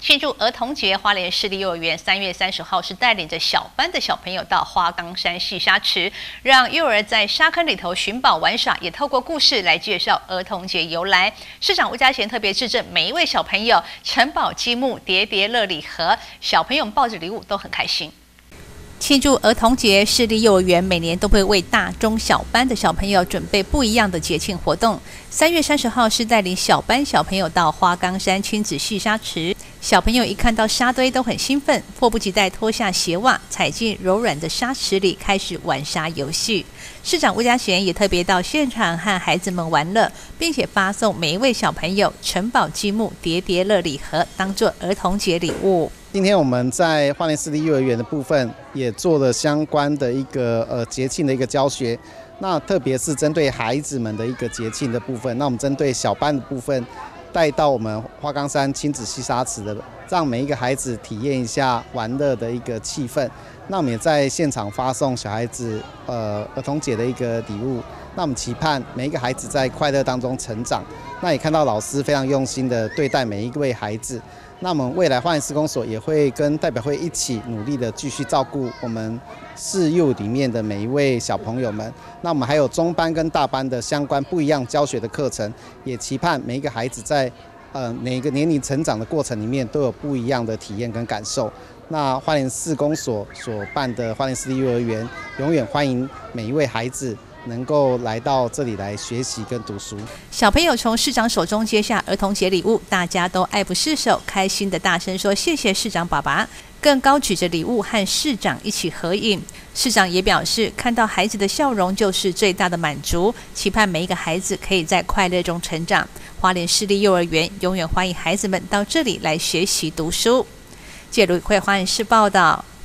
庆祝儿童节，花莲市立幼儿园3月30号是带领着小班的小朋友到花岗山戏沙池，让幼儿在沙坑里头寻宝玩耍，也透过故事来介绍儿童节由来。市长吴嘉贤特别致赠每一位小朋友城堡积木、叠叠乐礼盒，小朋友们抱着礼物都很开心。庆祝儿童节，市立幼儿园每年都会为大中小班的小朋友准备不一样的节庆活动。3月30号是带领小班小朋友到花岗山亲子戏沙池，小朋友一看到沙堆都很兴奋，迫不及待脱下鞋袜，踩进柔软的沙池里，开始玩沙游戏。市长吴嘉贤也特别到现场和孩子们玩乐，并且发送每一位小朋友城堡积木、叠叠乐礼盒，当作儿童节礼物。 今天我们在花莲市立幼儿园的部分也做了相关的一个节庆的一个教学，那特别是针对孩子们的一个节庆的部分，那我们针对小班的部分带到我们花岗山亲子戏沙池的，让每一个孩子体验一下玩乐的一个气氛。那我们也在现场发送小孩子儿童节的一个礼物。那我们期盼每一个孩子在快乐当中成长。那也看到老师非常用心的对待每一位孩子。那我们未来花莲市公所也会跟代表会一起努力的继续照顾我们市幼里面的每一位小朋友们。那我们还有中班跟大班的相关不一样教学的课程，也期盼每一个孩子在每个年龄成长的过程里面都有不一样的体验跟感受。那花莲市公所所办的花莲市立幼儿园，永远欢迎每一位孩子能够来到这里来学习跟读书。 小朋友从市长手中接下儿童节礼物，大家都爱不释手，开心的大声说谢谢市长爸爸，更高举着礼物和市长一起合影。市长也表示，看到孩子的笑容就是最大的满足，期盼每一个孩子可以在快乐中成长。花莲市立幼儿园永远欢迎孩子们到这里来学习读书。记者卢慧花莲市报道。